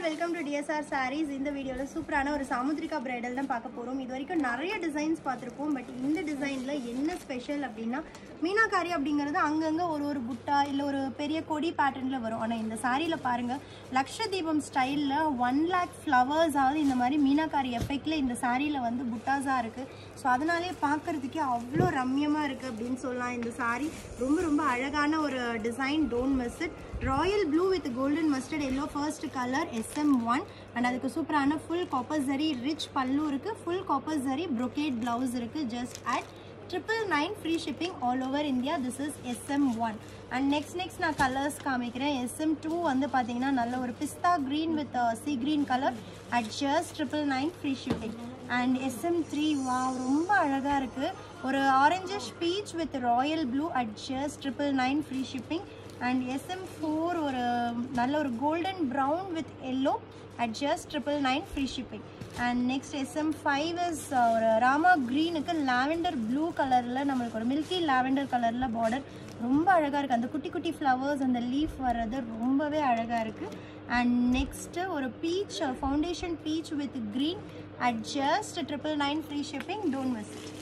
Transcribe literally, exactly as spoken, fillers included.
welcome to D S R Sarees. In the video, சூப்பரான ஒரு Samudrika bridal தான் பார்க்க போறோம். இது வரைக்கும் நிறைய டிசைன்ஸ் பார்த்திருப்போம். பட் இந்த டிசைன்ல என்ன ஸ்பெஷல் அப்படினா மீனாகாரி அப்படிங்கிறது அங்கங்க ஒரு ஒரு புட்டா இல்ல ஒரு பெரிய கொடி பேட்டர்ன்ல வரும். ஆனா இந்த சாரியில பாருங்க லக்ஷதீபம் ஸ்டைல்ல one lakh flowers ஆவது இந்த மாதிரி மீனாகாரி எஃபெக்ட்ல இந்த சாரியில வந்து புட்டாஸா இருக்கு. சோ அதனாலே பார்க்கிறதுக்கு அவ்ளோ ரம்மியமா இருக்கு அப்படினு சொல்லலாம். இந்த சாரி ரொம்ப ரொம்ப அழகான ஒரு design. Don't miss it. Royal blue with golden mustard yellow first color S M one and அதுக்கு சூப்பரான full copper zari rich pallu இருக்கு. full copper zari brocade blouse இருக்கு. just at triple nine free shipping all over India. This is S M one and next next நான் colors காமிக்கிறேன். S M two வந்து பாத்தீங்கன்னா நல்ல ஒரு pista green with uh, sea green color at just triple nine free shipping and S M three wow ரொம்ப அழகா இருக்கு. ஒரு orangish peach with royal blue at just triple nine free shipping and S M four ஒரு நல்ல ஒரு golden brown with yellow at just triple nine free shipping and next S M five is ஒரு rama green க்கு lavender blue கலர்ல நமக்கு ஒரு milky lavender கலர்ல border ரொம்ப அழகா இருக்கு. அந்த குட்டி குட்டி flowers அந்த leaf வரது ரொம்பவே அழகா இருக்கு. and next ஒரு peach foundation peach with green at just triple nine free shipping. Don't miss it.